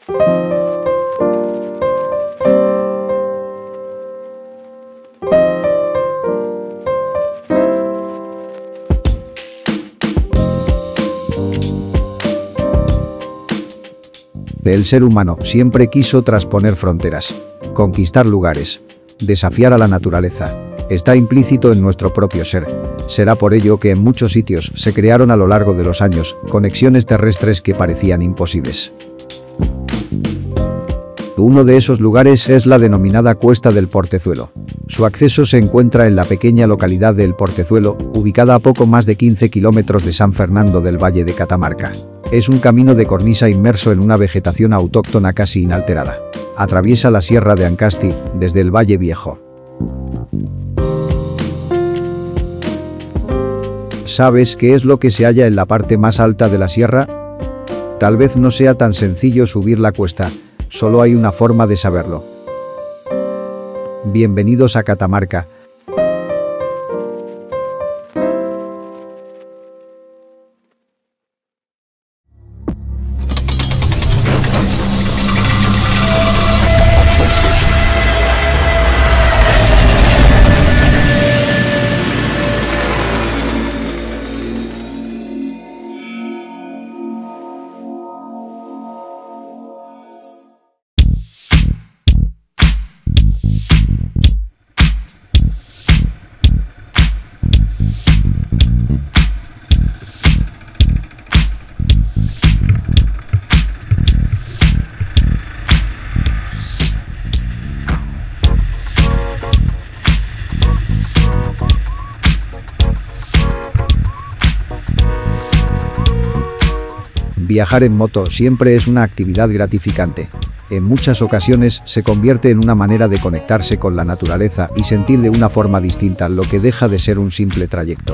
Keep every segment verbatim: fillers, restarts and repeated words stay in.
El ser humano siempre quiso trasponer fronteras, conquistar lugares, desafiar a la naturaleza. Está implícito en nuestro propio ser. Será por ello que en muchos sitios se crearon a lo largo de los años conexiones terrestres que parecían imposibles. Uno de esos lugares es la denominada Cuesta del Portezuelo. Su acceso se encuentra en la pequeña localidad de El Portezuelo, ubicada a poco más de quince kilómetros de San Fernando del Valle de Catamarca. Es un camino de cornisa inmerso en una vegetación autóctona casi inalterada. Atraviesa la Sierra de Ancasti desde el Valle Viejo. ¿Sabes qué es lo que se halla en la parte más alta de la sierra? Tal vez no sea tan sencillo subir la cuesta, solo hay una forma de saberlo. Bienvenidos a Catamarca. Viajar en moto siempre es una actividad gratificante. En muchas ocasiones se convierte en una manera de conectarse con la naturaleza y sentir de una forma distinta lo que deja de ser un simple trayecto.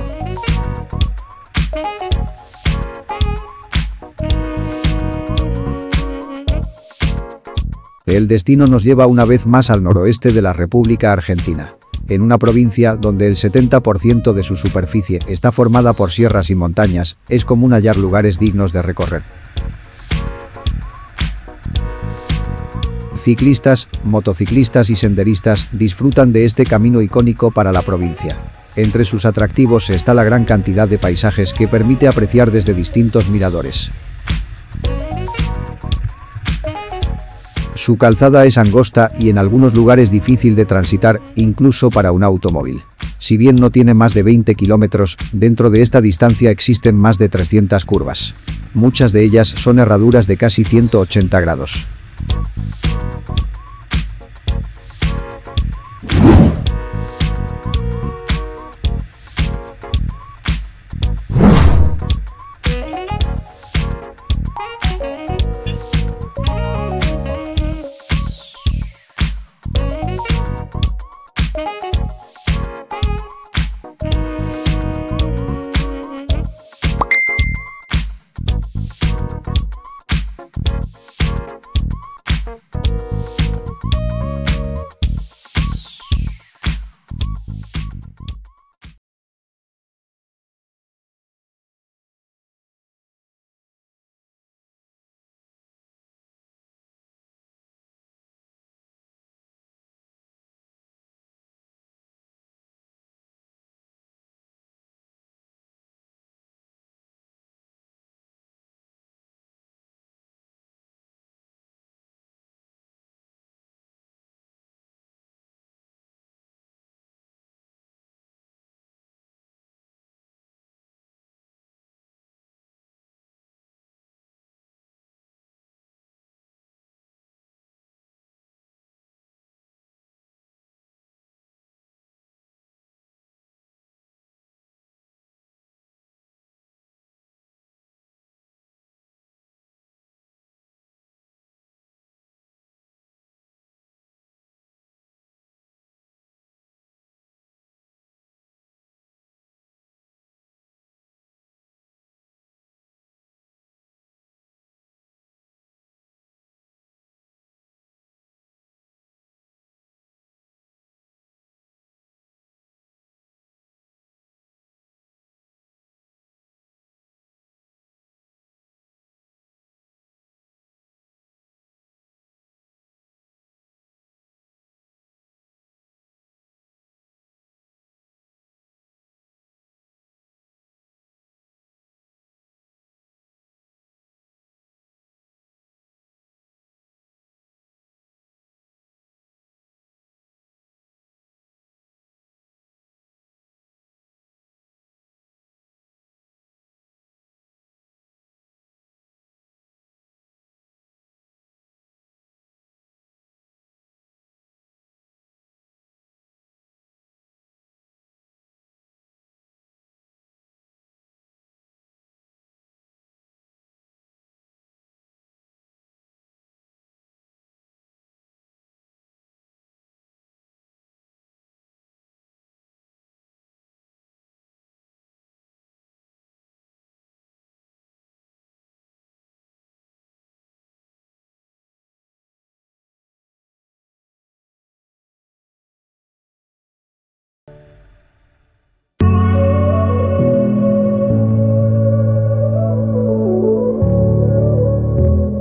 El destino nos lleva una vez más al noroeste de la República Argentina, en una provincia donde el setenta por ciento de su superficie está formada por sierras y montañas. Es común hallar lugares dignos de recorrer. Ciclistas, motociclistas y senderistas disfrutan de este camino icónico para la provincia. Entre sus atractivos está la gran cantidad de paisajes que permite apreciar desde distintos miradores. Su calzada es angosta y en algunos lugares difícil de transitar, incluso para un automóvil. Si bien no tiene más de veinte kilómetros, dentro de esta distancia existen más de trescientas curvas. Muchas de ellas son herraduras de casi ciento ochenta grados.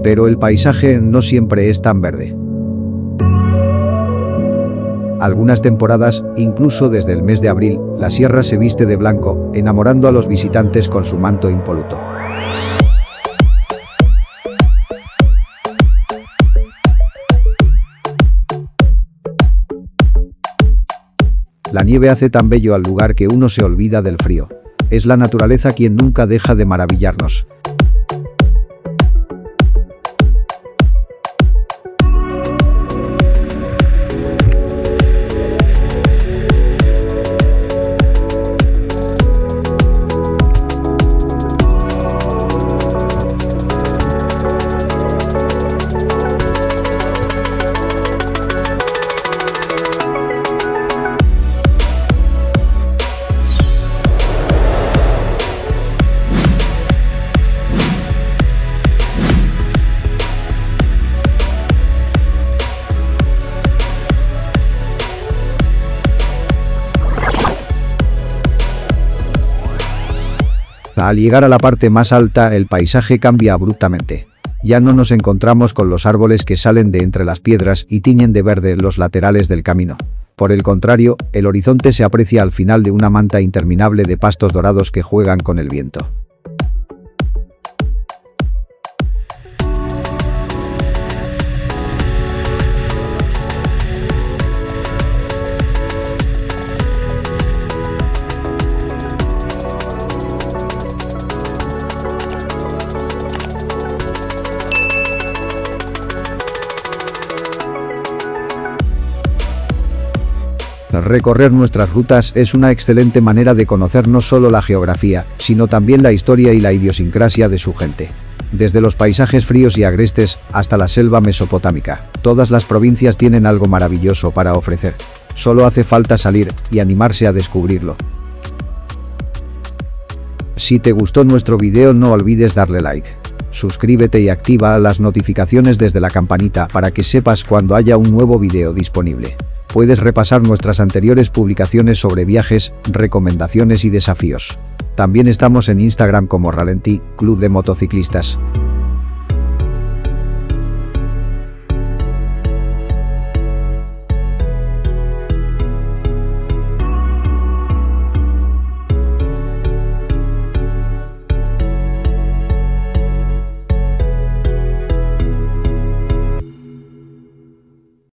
Pero el paisaje no siempre es tan verde. Algunas temporadas, incluso desde el mes de abril, la sierra se viste de blanco, enamorando a los visitantes con su manto impoluto. La nieve hace tan bello al lugar que uno se olvida del frío. Es la naturaleza quien nunca deja de maravillarnos. Al llegar a la parte más alta, el paisaje cambia abruptamente. Ya no nos encontramos con los árboles que salen de entre las piedras y tiñen de verde los laterales del camino. Por el contrario, el horizonte se aprecia al final de una manta interminable de pastos dorados que juegan con el viento. Recorrer nuestras rutas es una excelente manera de conocer no solo la geografía, sino también la historia y la idiosincrasia de su gente. Desde los paisajes fríos y agrestes hasta la selva mesopotámica, todas las provincias tienen algo maravilloso para ofrecer. Solo hace falta salir y animarse a descubrirlo. Si te gustó nuestro video, no olvides darle like. Suscríbete y activa las notificaciones desde la campanita para que sepas cuando haya un nuevo video disponible. Puedes repasar nuestras anteriores publicaciones sobre viajes, recomendaciones y desafíos. También estamos en Instagram como Ralentí, Club de Motociclistas.